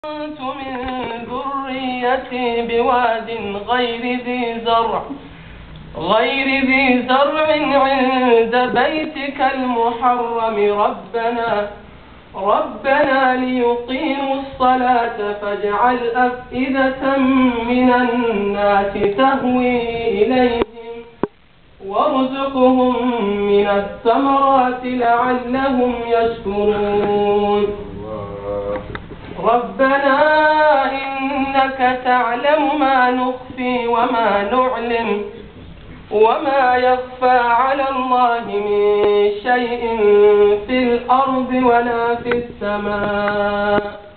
كنت من ذريتي بواد غير ذي زرع عند بيتك المحرم ربنا ليقيموا الصلاة فاجعل أفئدة من الناس تهوي إليهم وارزقهم من الثمرات لعلهم يشكرون. ربنا إنك تعلم ما نخفي وما نعلم وما يخفى على الله من شيء في الأرض ولا في السماء.